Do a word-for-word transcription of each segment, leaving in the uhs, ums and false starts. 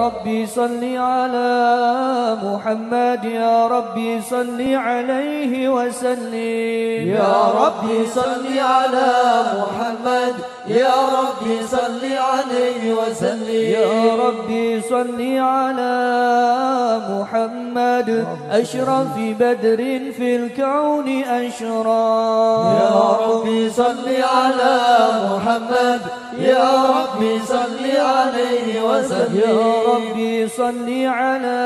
ربي صل على محمد يا ربي صل عليه وسلم يا ربي صل على محمد يا ربي صل عليه وسلم يا ربي صل على محمد أشرف بدر في الكون أشرف يا ربي صل على محمد يا ربي صل عليه وسلم يا ربي صل على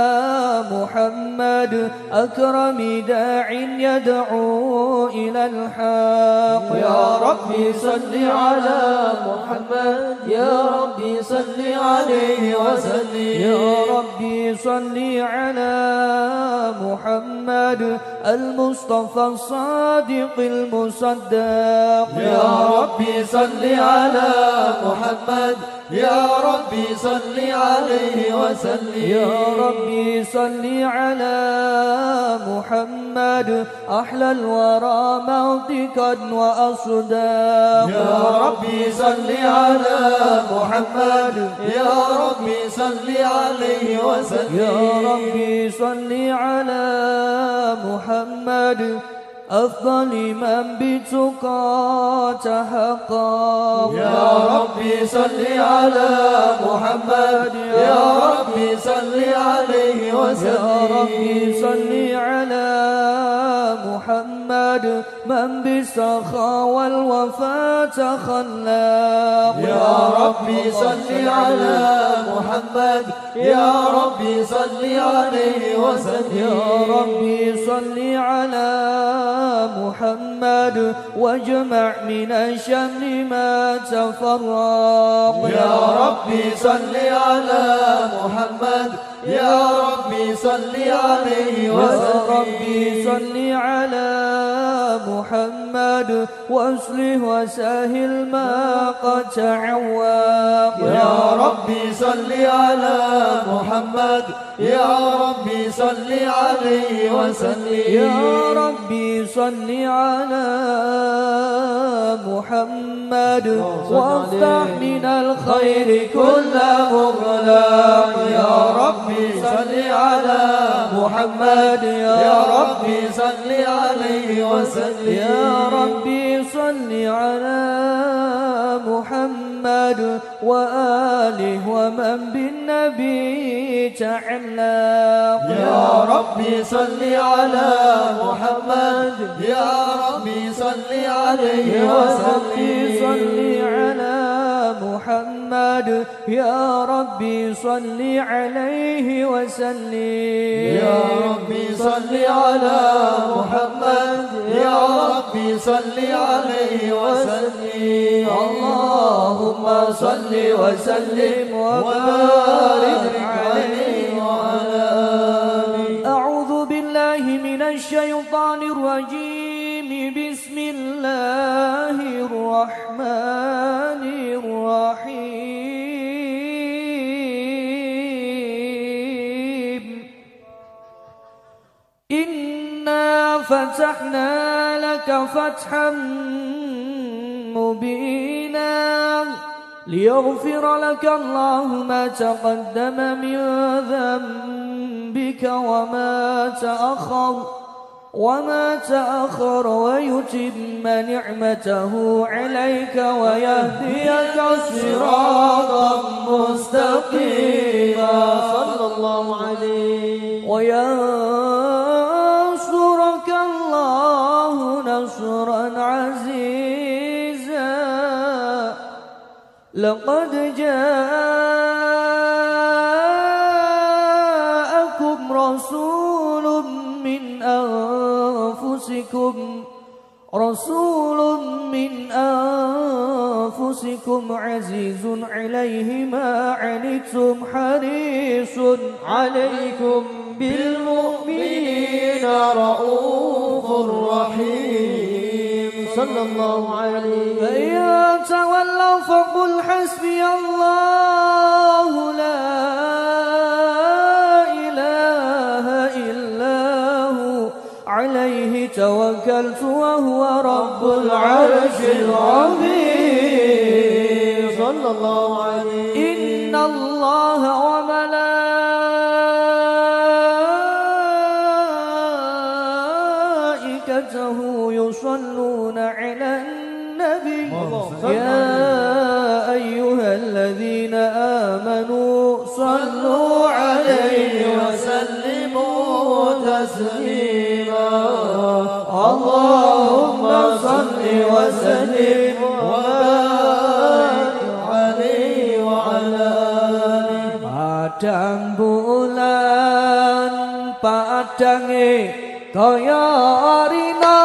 محمد أكرم داع يدعو إلى الحق يا ربي صل على محمد يا ربي صل عليه وسلم يا ربي صل على محمد المصطفى الصادق المصدق يا ربي صل على محمد يا ربي صل عليه وسلم يا ربي صل على محمد أحلى الورى منطقا وأصداقا يا ربي صل على محمد يا ربي صل عليه وسلم يا ربي صل على محمد أفضل من بتقى تحقق يا ربي صل على محمد يا ربي صل عليه وسلم يا ربي صل على محمد من بالسخاء والوفاء تخلق يا ربي صل على محمد يا ربي صل عليه وسلم يا ربي صل على محمد واجمع من الشمل ما تفرق يا ربي صل على محمد يا ربي صل عليه وسلم يا ربي صل على محمد واصلح وسهل ما قد تعوق يا ربي صل على محمد يا ربي صل عليه وسلم يا ربي صل على محمد وافتح من الخير كل مغلاق يا ربي صل على محمد يا ربي صل عليه وسلم يا ربي صل على محمد وآله ومن بالنبي تعلق يا ربي صل على محمد يا ربي صل عليه وسلم صل على محمد يا ربي صل عليه وسلم يا ربي صل على محمد يا ربي صل عليه وسلم اللهم صل وسلم وبارك عليه وعلى آله. أعوذ بالله من الشيطان الرجيم بسم الله الرحمن الرحيم إنا فتحنا لك فتحا مبينا ليغفر لك الله ما تقدم من ذنبك وما تأخر وما تأخر ويتم نعمته عليك ويهديك صراطا مستقيما صلى الله عليه وينصرك الله نصرا عزيزا لقد جاءكم رسول من أنفسكم رسول من أنفسكم عزيز عليه ما عنتم حريص عليكم بالمؤمنين رؤوف رحيم صلى الله عليه فإن تولوا فقل حسبي الله لا إله إلا هو عليه توكلت وهو رب العرش العظيم صلى الله عليه إن الله الله وملائكته يصلون على النبي يا أيها الذين آمنوا صلوا عليه وسلموا تسليما اللهم صل وسلم وبارك عليه وعلى آله. Padang bulan padange kaya rina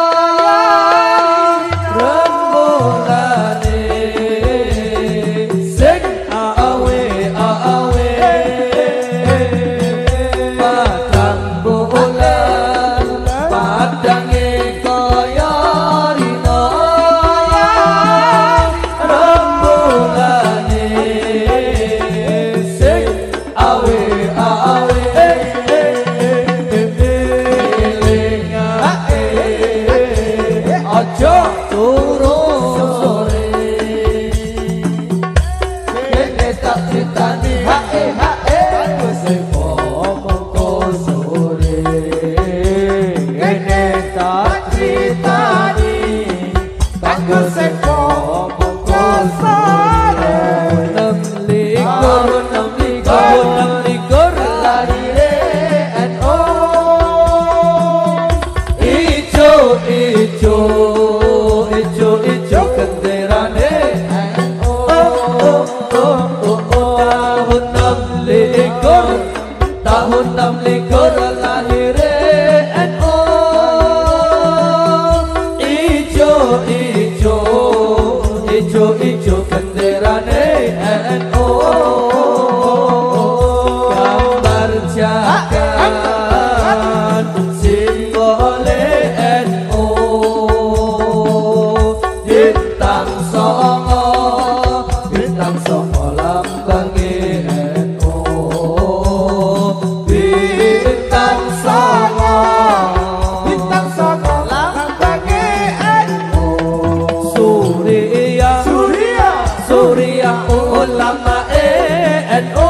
rembulane sing awe awe padang bulan padange kaya rina rembulane sing awe awe aja turun sore kene tak ditani hae hae sing mongko sore kene tak ditani kanggo sing mongko sore nem likur nem likur nem likur lahire no ijo ijo ijo ijo kenderane oh oh oh oh tahun enam likur tahun enam likur lahire no ijo ijo ijo ijo kenderane no gambar jagat simbole no bintang songo bintang songo lambange no bintang songo bintang songo lambange no Surya Surya Surya ulama no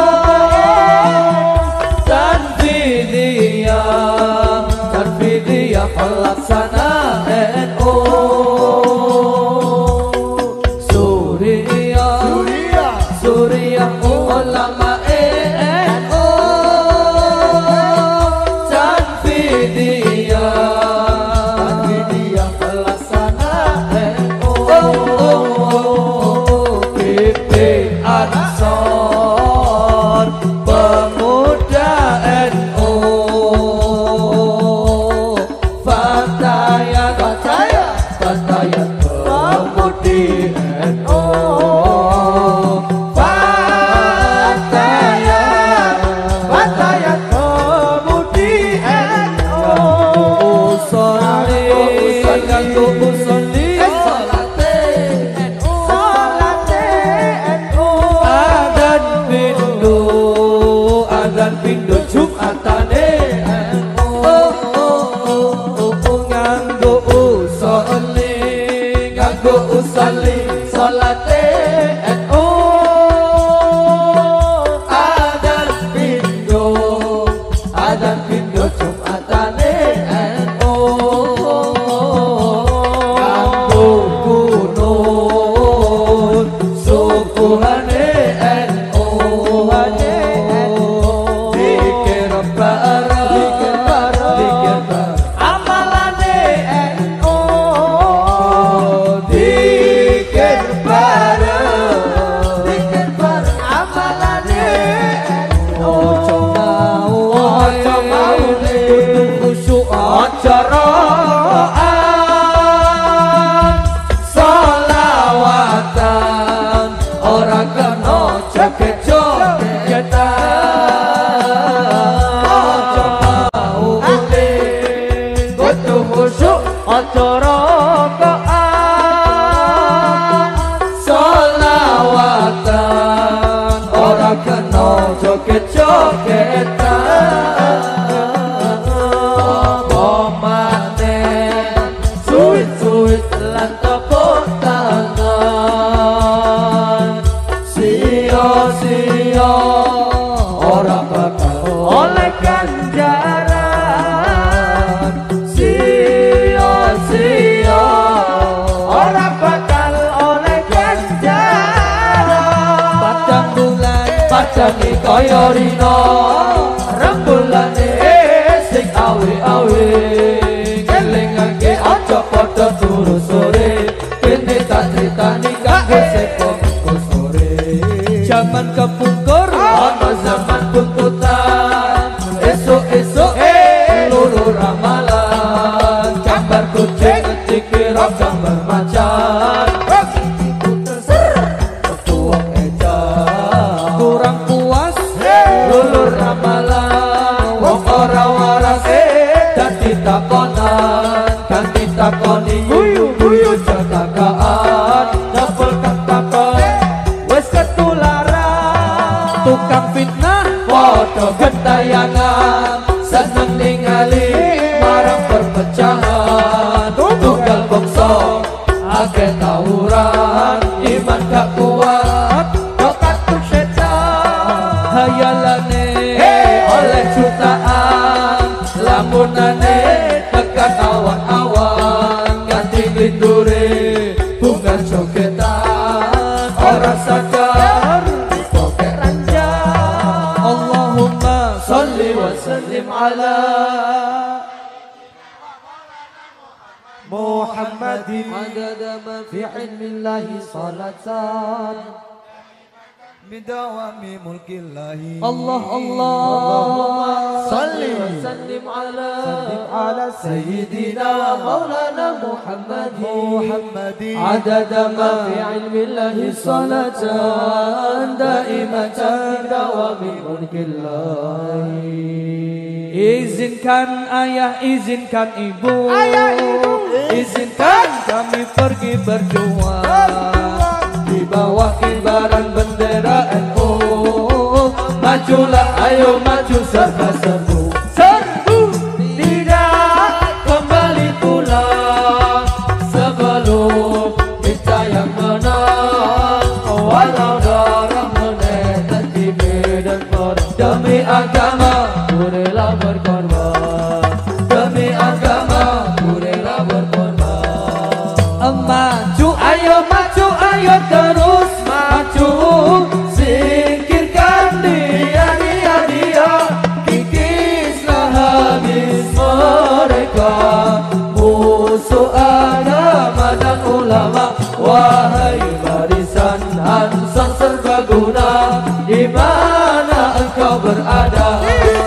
dan vidya dan vidya pelaksana no Surya Surya Surya ulama no dan vidya dan vidya pelaksana no P P Ansor pemuda no Fatayat Fatayat Fatayat pemudi no Fatayat Fatayat pemudi no Usolli nganggo usolli salate no salate no adan pindo adan pindo Jumatane oh oh oh oh nganggo usolli nganggo usolli salate no adan pindo adan pindo Jumatane no nganggo kunut sukuhane no dikir bareng dikir bareng dikir bareng amalane no dikir bareng dikir bareng amalane no ojo mau ojo mau kudu khusyuk ojo roan selawatan ora kena joget-jogetan ojo mau kudu khusyuk ojo rokoan selawatan ora kena joget-jogetan omane suwit-suwit lan tepuk tangan sia-sia rino ora bakal oleh ganjaran sia-sia ora bakal oleh ganjaran padang bulan padange kaya rino rembulane sing awe-awe ngelingake aja padha turu sore kene tak critani kanggo sepong sore zaman kepungkur ana zaman buntutan esuk-esuk loro ramalan gambar kucing dikira gambar macan tuwak edan kurang puas lulur ramalan wong ora waras dadi takonan kan ditakoni guyu-guyu jagakaan dapel takon wis ketularan tukang fitnah padha gentayangan seneng ningali marang perpecahan tunggal bangsa akeh tawuran iman gak kuat tokat tuh setan hayalane oleh jutaan lamunane tekan awan-awan ganti lindure bunga jogetan ora sadar pokok ranjang Allahumma sholli wa sallim ala Muhammadin adada ma fi ilmillahi salatan bidawami mulkillahi Allah Allah salli wa sallim ala ala sayyidina maulana Muhammadin Muhammadin adada ma fi ilmillahi salatan daimatan dawami mulkillahi izinkan ayah izinkan ibu ayah ibu izinkan kami pergi berjuang di bawah kibaran bendera N U majulah ayo maju serba-serbu serbu tidak kembali pulang sebelum kita yang menang walau darah menetes di medan perang demi agama ku rela berkorban demi agama ku rela berkorban maju ayo maju ayo terus maju singkirkan dia dia dia kikislah habis mereka musuh agama dan ulama wahai barisan Ansar serbaguna di mana engkau berada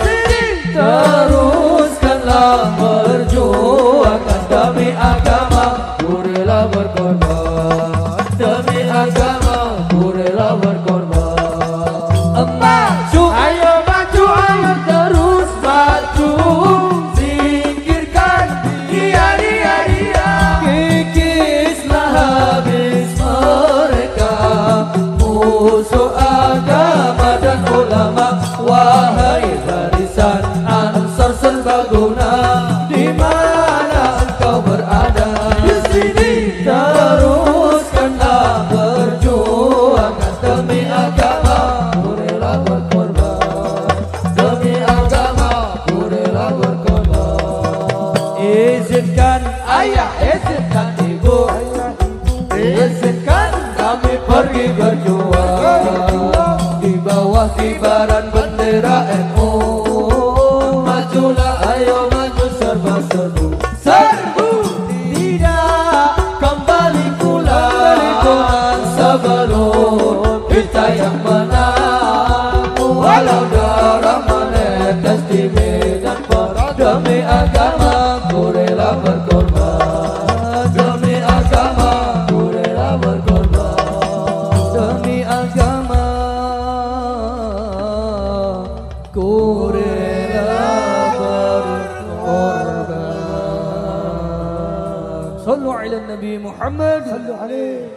teruskanlah perjuangan demi agama ku rela berkorban demi agama ku rela berkorban maju ayo maju ayo terus maju singkirkan dia dia dia kikislah habis mereka musuh agama dan ulama wahai barisan Ansar serbaguna di mana engkau berada di sini teruskanlah perjuangan demi agama ku rela berkorban demi agama ku rela berkorban izinkan ayah izinkan ibu izinkan kami pergi berjuang di bawah kibaran bendera N U majulah ayo maju serba-serbu serbu tidak kembali pulang sebelum kita yang menang walau darah menetes di medan perang demi agama ku rela berkorban demi agama ku rela berkorban demi agama ku rela berkorban sallu ala nabi Muhammad sallu alaihi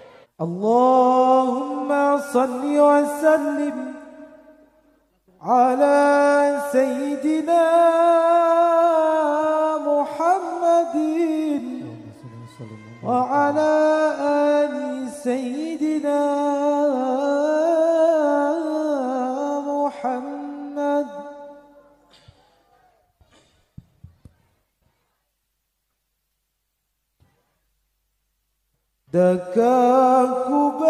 Allahumma salli wa sallim ala sayyidina Muhammadin wa ala ali sayyidina محمد دكاك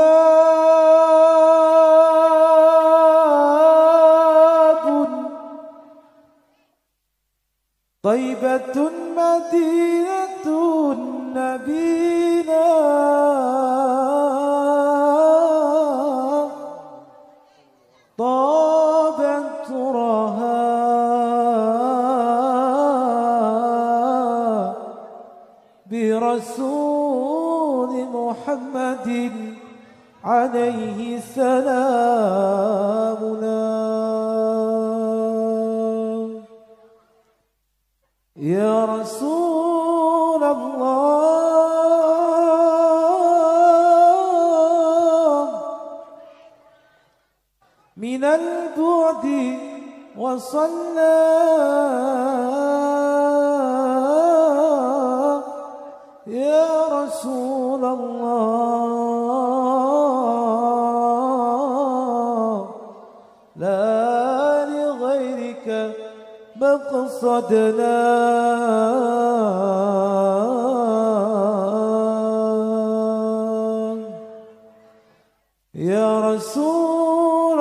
باب طيبة مدينة نبينا طابت ترها برسول محمد عليه سلامنا. يا رسول الله من البعد وصلى يا رسول الله لا لغيرك مقصدنا. يا رسول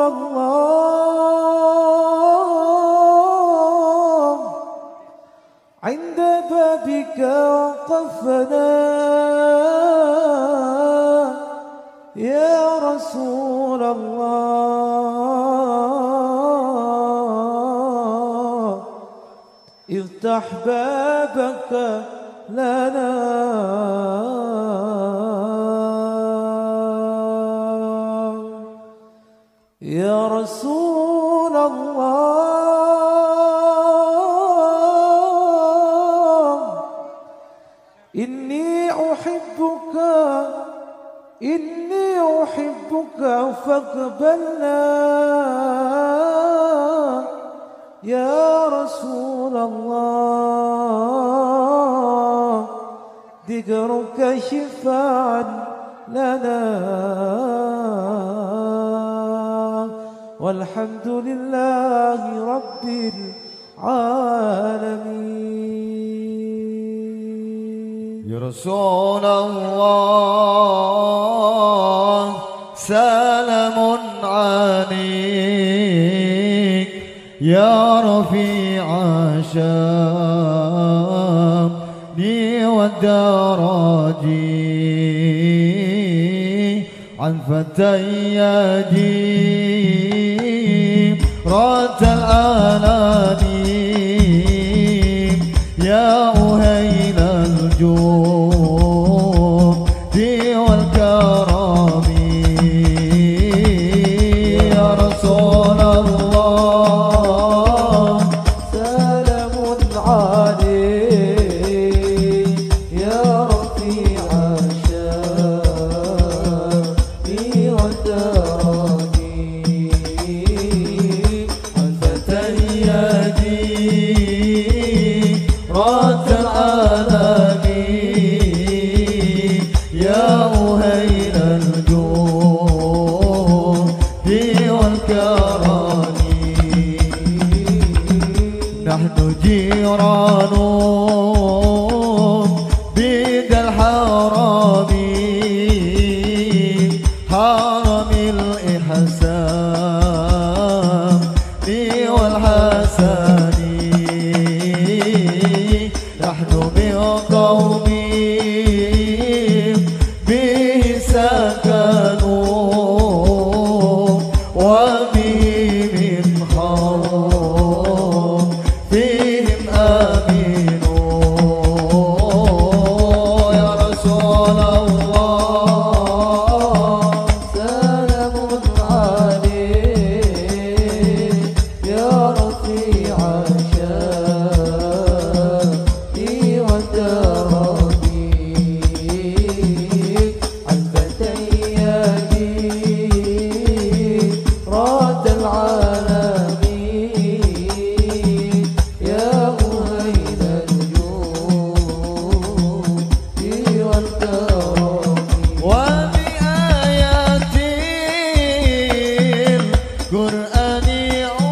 الله عند بابك وقفنا يا رسول الله افتح بابك لنا. يا رسول الله إني أحبك إني أحبك فاقبلنا يا رسول الله ذكرك شفاعا لنا. والحمد لله رب العالمين. يا رسول الله سلام عليك يا رفيع شامي والدراجي عن فتى يديم رات العالمين يا أهيل الجود والكرم. يا رسول الله سلام عليك يا رفيع شامي والدراجي عن فتى يديم رات العالمين يا أهيل الجود والكرم. نحن جيران بيد الحرم حرم الإحسان والحسن. نحن من قوم به سكنوا وبه من خوف فيهم آمنوا. يا رسول الله سلام عليك يا رفيع شامي والدراجي عن فتى يديم راد العالمين يا أهيل الجود والكرم. وبآيات القرآن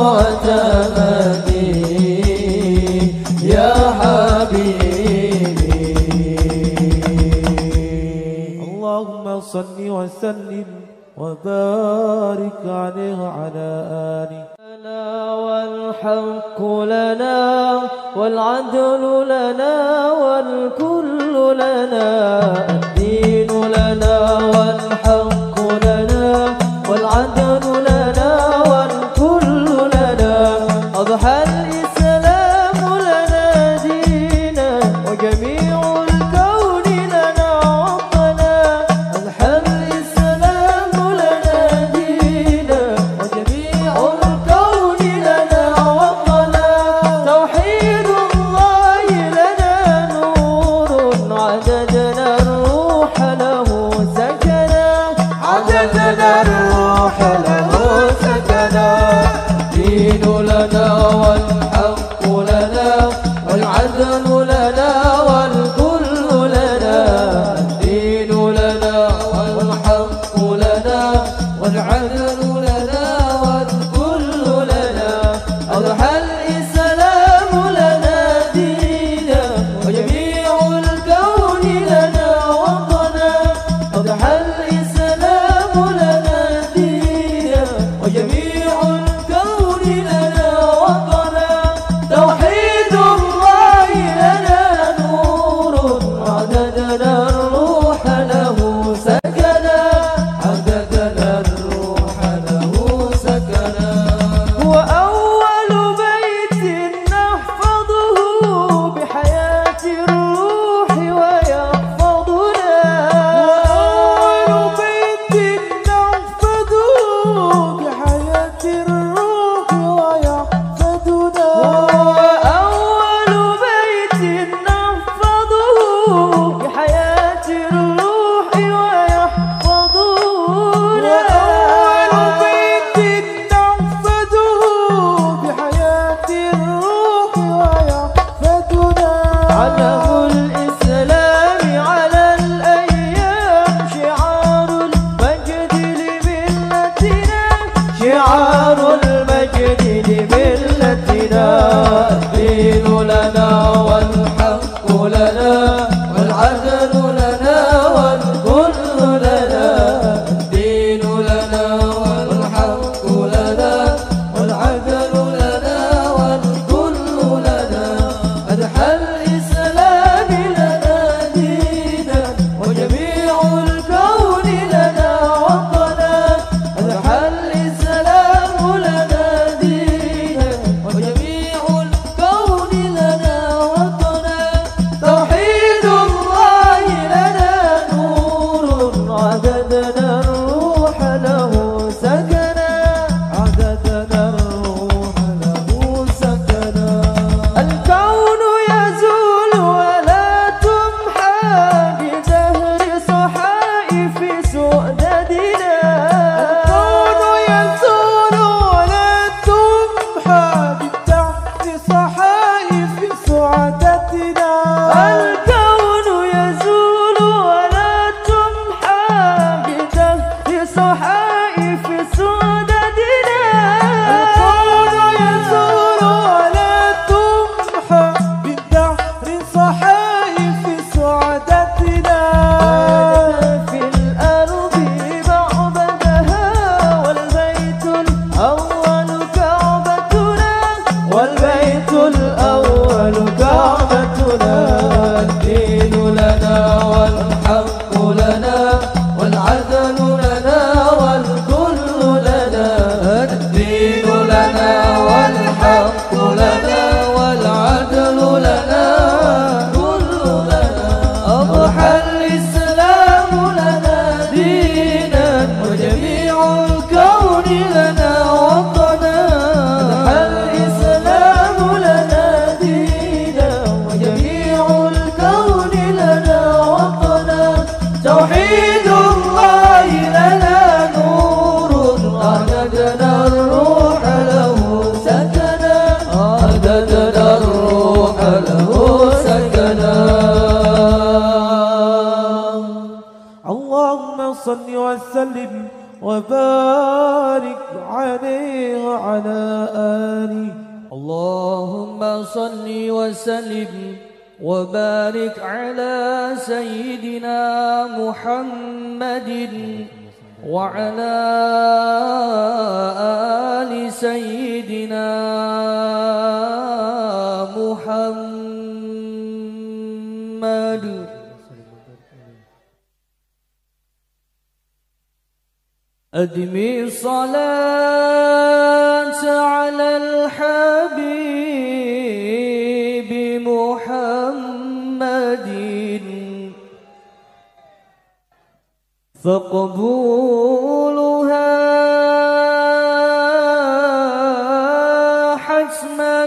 معتمدي يا حبيبي. اللهم صل وسلم وبارك عليه وعلى آله. والحق لنا والعدل لنا والكل لنا، الدين لنا والحق لنا والعدل لنا والكل لنا، أضحى الإسلام لنا دينا وجميع الكون لنا وطنا، أضحى الإسلام لنا دينا وجميع الكون لنا وطنا، توحيد الله لنا نور عددنا الروح له سكنا، عددنا الروح له سكنا، دين لنا والحق لنا والعدل لنا والكل لنا، الدين لنا والحق لنا والعدل لنا والكل لنا، أضحى الإسلام لنا دينا وجميع الكون لنا وطنا، أضحى الإسلام لنا دينا وجميع الكون لنا وطنا. آله. اللهم صل وسلم وبارك على سيدنا محمد وعلى آل سيدنا محمد. أدمي الصلاة على الحبيب محمد فقبولها حتما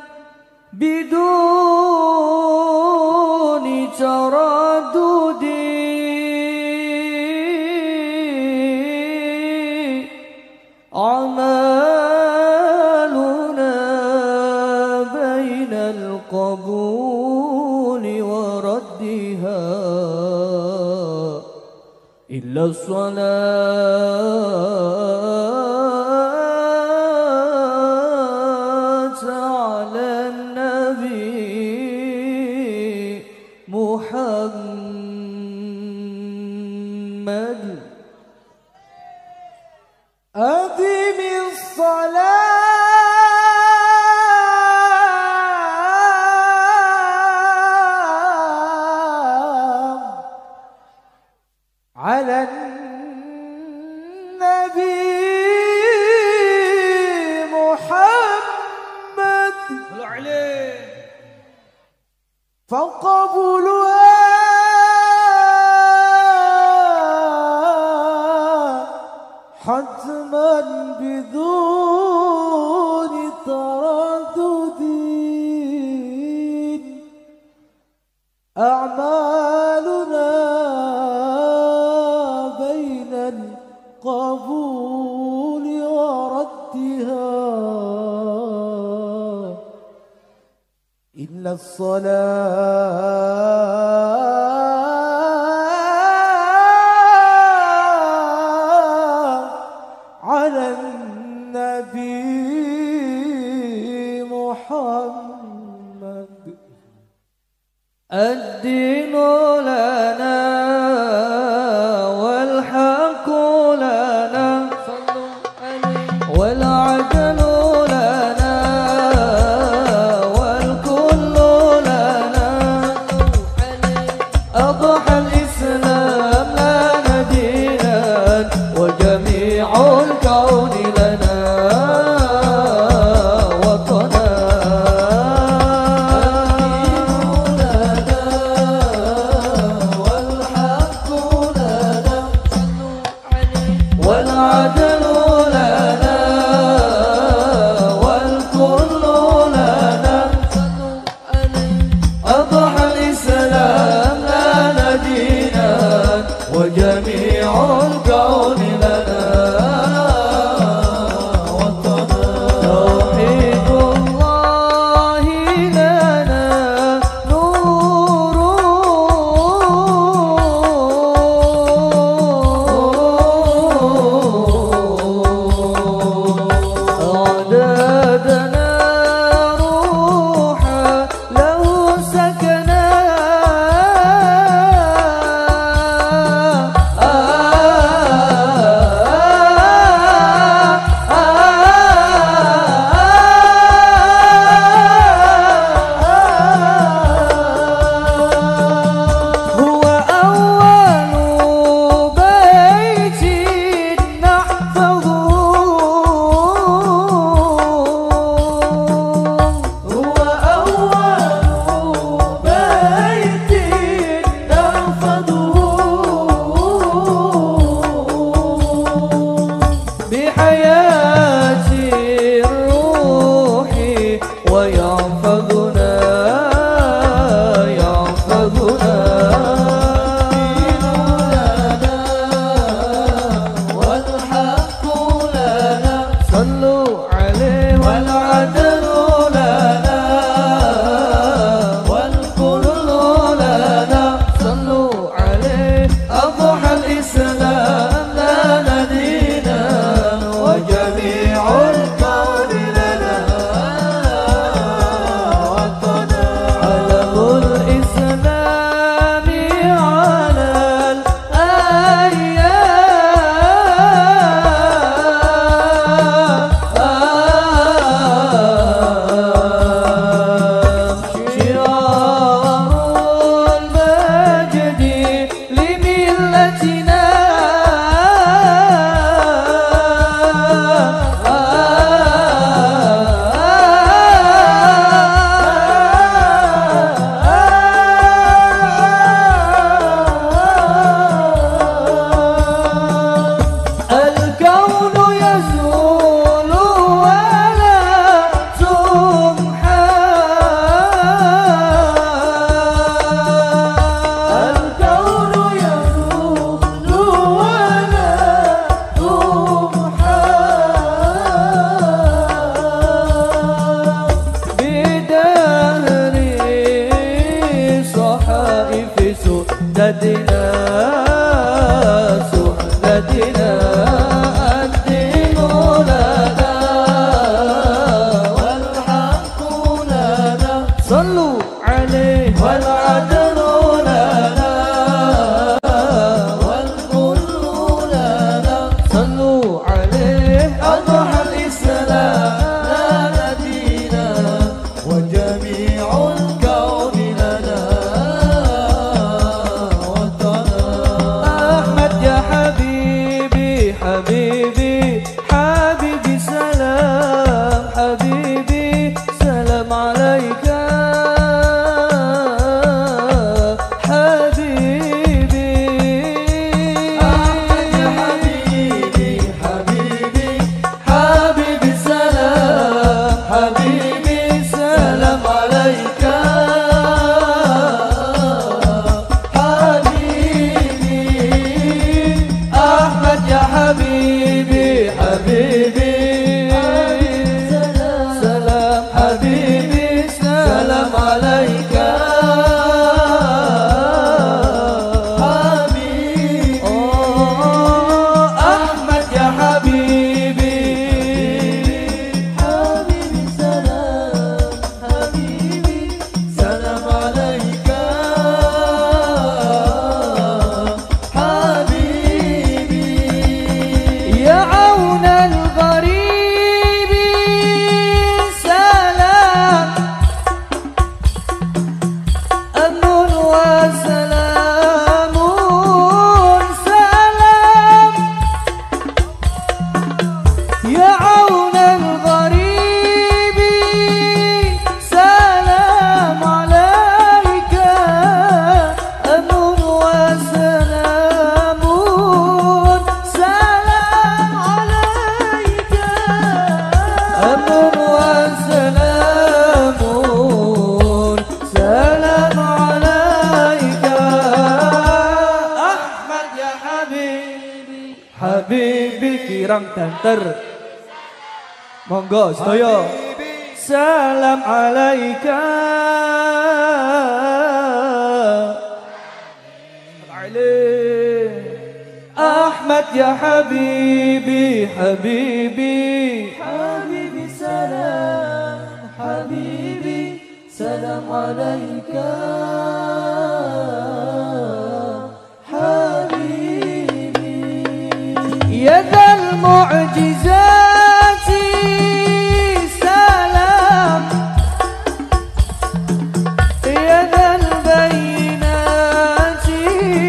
بدون تردد. أعمالنا بين القبول وردها إلا الصلاة على النبي محمد. أدم الصلاة على النبي محمد فقبولها حتما بدون تردد. أعمالنا بين القبول وردها إلا الصلاة على النبي محمد. الدين لنا والحق لنا والعدل لنا والكل لنا. أضحى الإسلام لنا دينا وجميع الكون لنا وطنا. والعدل لنا والكل لنا. أضحى الإسلام لنا دينا وجميع الكون لنا وطنا. توحيد الله لنا نور أعدادنا روحا له سكنا. هو أول بيت نحفظه. هو أول بيت نحفظه بحياة الروح ويحفظنا يحفظنا. والحق لنا صلوا عليه. والعدل لنا والكل لنا صلوا عليه. أضحى الإسلام لنا دينا وجميع الكون لنا سهلتنا سهلتنا الدين لنا والحق لنا صلوا عليه والعدل لنا والكل لنا صلوا عليه أضحى الإسلام لنا دينا وجميع الكون لنا وطنا أحمد يا حبيبي حبيبي حبيبي سلام حبيبي سلام عليك حبيبي أحمد يا حبيبي حبيبي حبيبي سلام حبيبي سلام عليك حبيبي أحمد يا حبيبي حبيبي سلام حبيبي سلام عليك حبيبي أحمد يا حبيبي حبيبي سلام حبيبي سلام عليك حبيبي يا عون الغريب سلام أمن وسلام سلام يا عون الغريب سلام عليك أمن وسلام سلام عليك أمن وسلام سلام عليك أحمد يا حبيبي حبيبي kirang danter monggo sedaya salam alaika Ahmad ya habibi habibi habibi salam habibi salam alaika habibi ya dzal mu'jizati salam ya dzal bayinati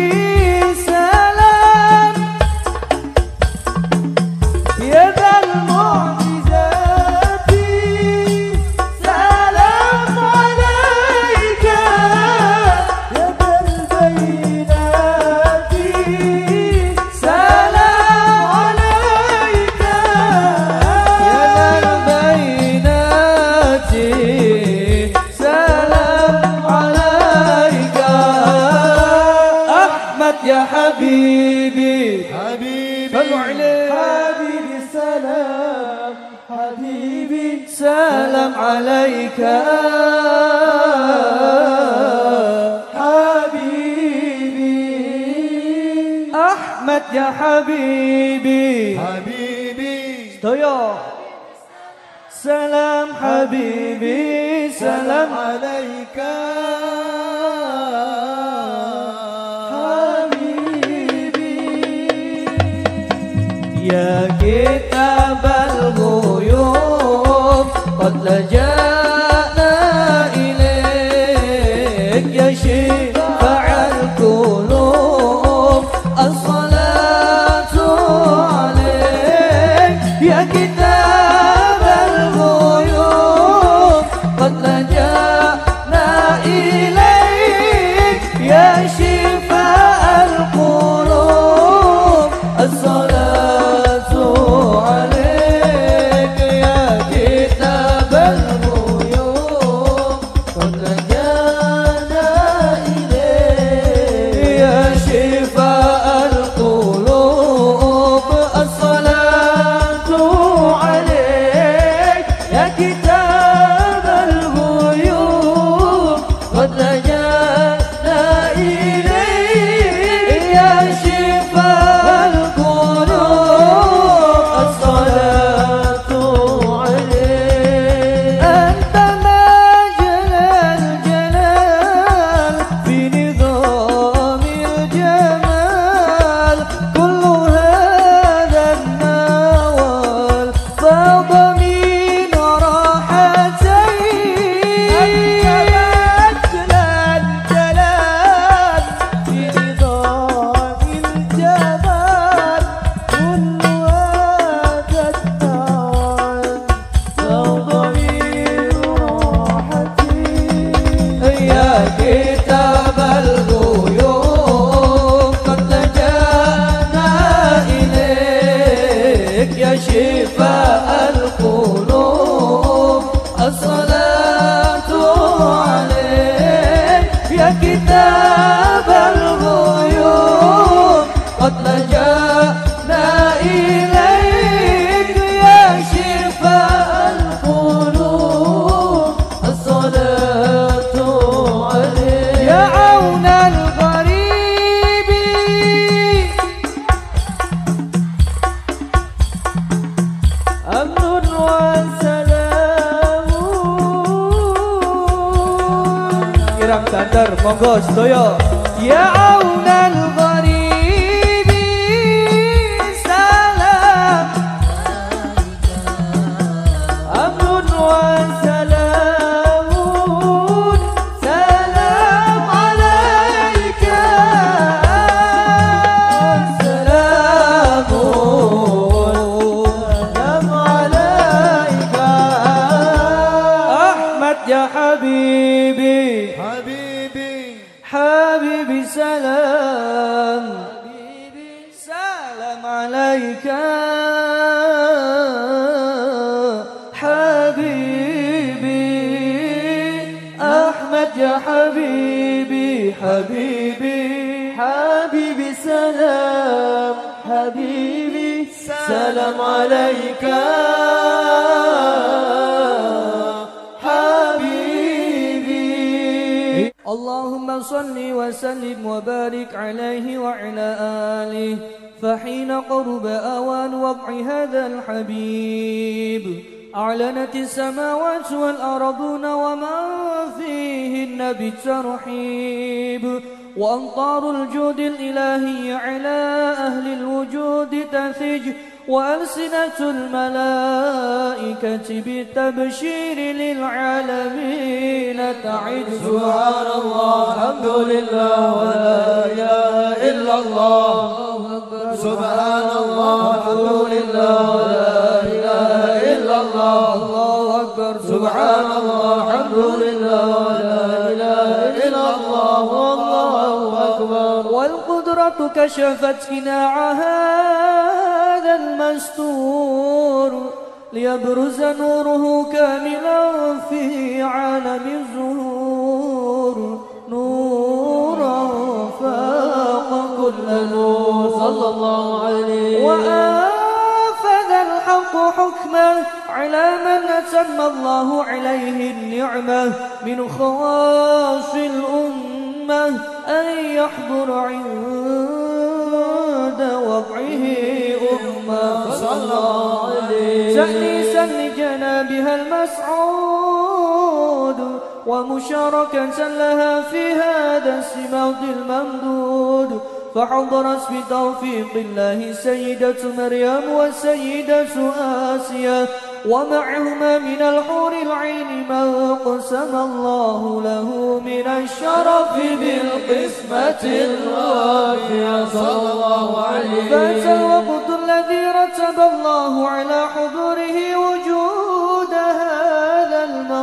salam ya dzal mu'jizati salam alaika ya dzal bayinati salam alaika ya dzal bayinati salam alaika Ahmad ya habibi حبيبي صلوا عليه حبيبي سلام حبيبي سلام عليك حبيبي أحمد يا حبيبي حبيبي استويا سلام حبيبي سلام عليك يا كتاب الغيوب قد لجأنا إليك يا شفاع القلوب الصلاة عليك يا كتاب الغيوب قد لجأنا إليك يا شفاء القلوب الصلاة عليك يا كتاب الغيوب كتاب الغيوب قد لجأنا إليك يا شفاء القلوب الصلاة عليك يا كتاب الغيوب قد لجأنا إليك يا شفاء القلوب الصلاة عليك يا عون الغريب أمن وسلام Kiram Tandar monggo sedaya ya عون الغريب سلام أمن وسلام سلام عليك سلام سلام عليك أحمد يا حبيبي حبيبي حبيبي سلام حبيبي سلام عليك حبيبي أحمد يا حبيبي حبيبي حبيبي سلام حبيبي سلام عليك حبيبي اللهم صل وسلم وبارك عليه وعلى آله فحين قرب أوان وضع هذا الحبيب أعلنت السماوات والأرضون ومن فيهن بالترحيب وأمطار الجود الإلهي على أهل الوجود تثج وألسنة الملائكة بالتبشير للعالمين تعج سبحان الله الحمد لله ولا إله إلا الله سبحان الله الحمد لله ولا إله إلا الله الله أكبر سبحان الله الحمد لله ولا إله إلا الله والله أكبر والقدرة كشفت قناع هذا المستور ليبرز نوره كاملا في عالم الظهور نورا فاق كل نور صلى الله عليه وآفذ الحق حكمه على من أتم الله عليه النعمة من خواص الأمة أن يحضر عند وضعه أمة صلى الله عليه تأنيسا لجنابها المسعود ومشاركة لها في هذا السماط الممدود فحضرت بتوفيق الله سيدة مريم وسيدة آسيا ومعهما من الحور العين ما قسم الله له من الشرف بالقسمة الرافعة صلى الله عليه فات الوقت الذي رتب الله على حضوره وجود هذا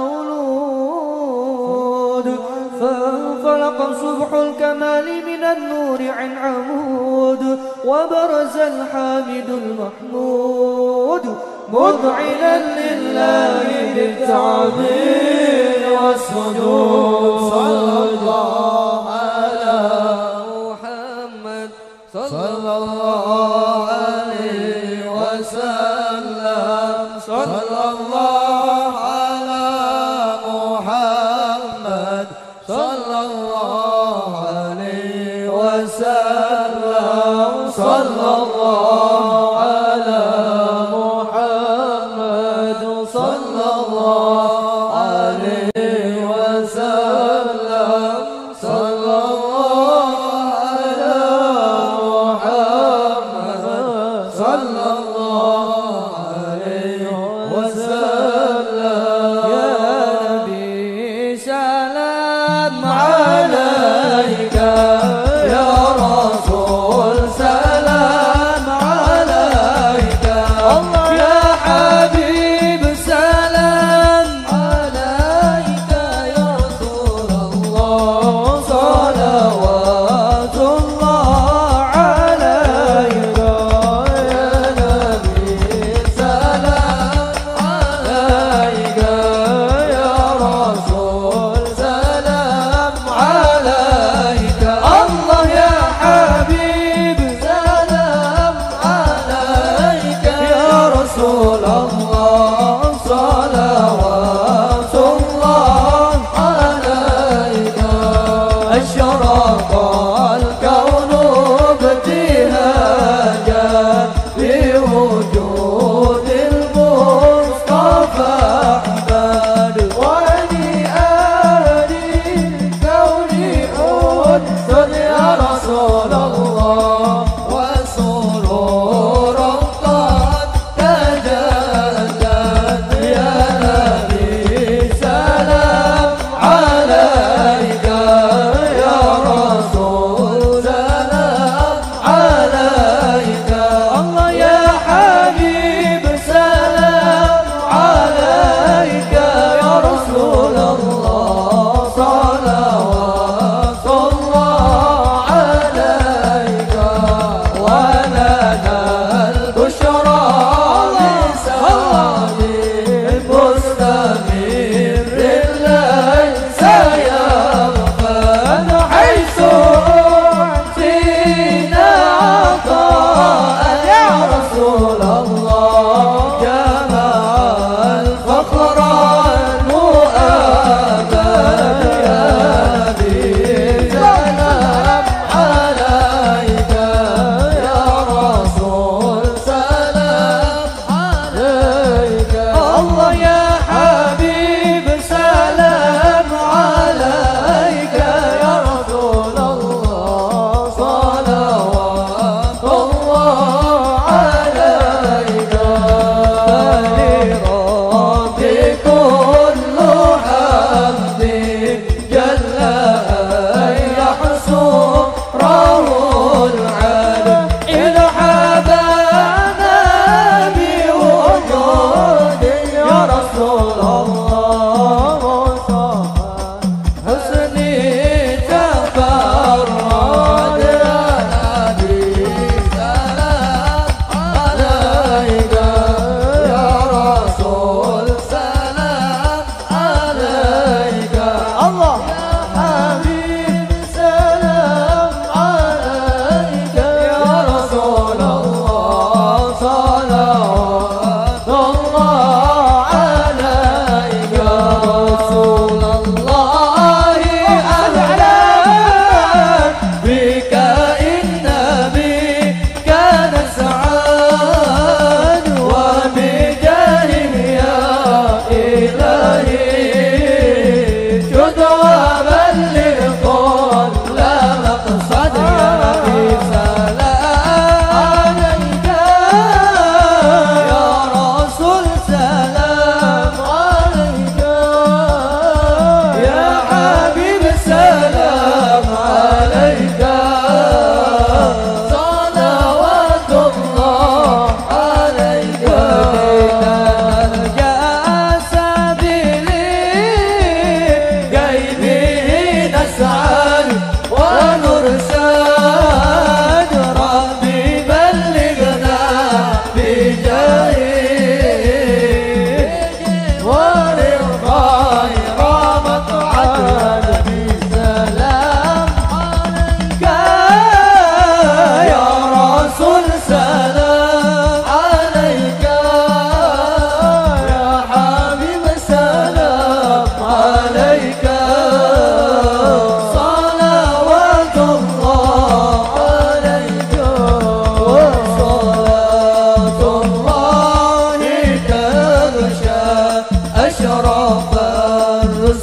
المولود فانفلق صبح الكمال من النور عن عمود وبرز الحامد المحمود مذعنا لله بالتعظيم والسجود صلى الله على محمد صلى الله عليه وسلم صلى الله على محمد صلى الله عليه وسلم صلى الله على محمد صلى الله عليه وسلم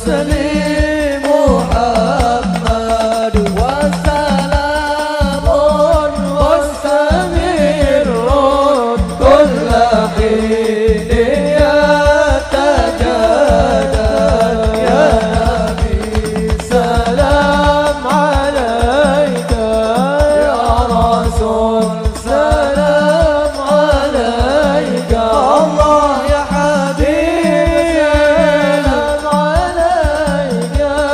تسليم محمد وسلام مستمر كل حين يتجدد يا نبي سلام عليك يا رسول سلام عليك الله يا حبيب سلام عليك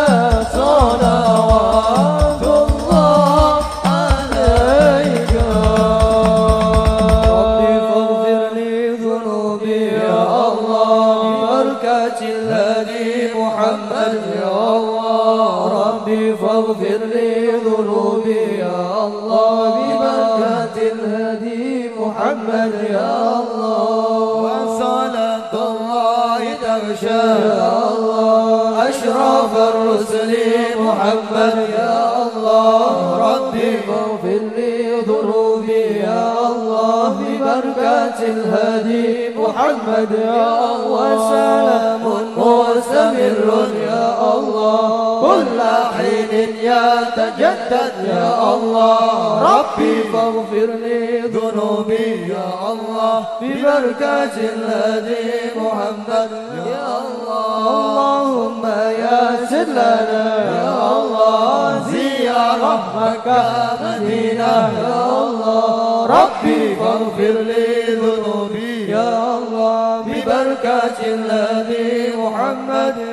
صلوات الله عليك ربي فاغفر لي ذنوبي يا الله ببركة الهدي محمد يا الله ربي فاغفر لي ذنوبي يا الله ببركة الهدي محمد يا الله وصلاة الله تغشى يا الله أشرف الرسل محمد يا الله ربي فاغفر لي ذنوبي يا الله ببركة الهدي محمد يا الله وسلام مستمر يا الله كل حين يتجدد يا الله ربي فاغفر لي ذنوبي يا الله ببركة الهدي محمد يا الله اللهم يسر لنا يا الله زيارة مكة مدينة يا الله ربي فاغفر لي ذنوبي يا الله ببركة الهدي محمد